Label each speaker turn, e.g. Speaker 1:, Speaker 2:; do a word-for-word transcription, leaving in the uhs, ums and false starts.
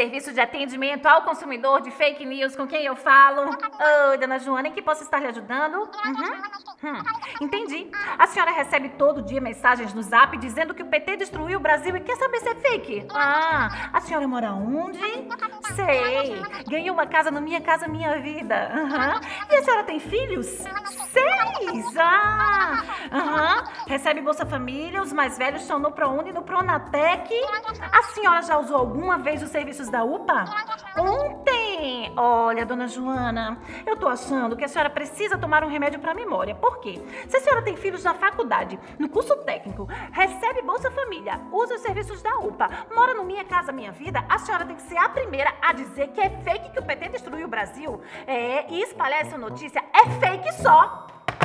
Speaker 1: Serviço de atendimento ao consumidor de fake news, com quem eu falo? Oi, dona Joana, em que posso estar lhe ajudando? Uhum. Hum, entendi. A senhora recebe todo dia mensagens no Zap dizendo que o P T destruiu o Brasil e quer saber se é fake? Ah, a senhora mora onde? Sei. Ganhei uma casa no Minha Casa Minha Vida. Uhum. E a senhora tem filhos? Seis. Ah, uhum. Recebe Bolsa Família, os mais velhos estão no ProUni e no Pronatec. A senhora já usou alguma vez os serviços da U P A? Ontem! Olha, dona Joana, eu tô achando que a senhora precisa tomar um remédio para memória. Por quê? Se a senhora tem filhos na faculdade, no curso técnico, recebe Bolsa Família, usa os serviços da U P A, mora no Minha Casa Minha Vida, a senhora tem que ser a primeira a dizer que é fake que o P T destruiu o Brasil. É, e espalhar essa notícia é fake só.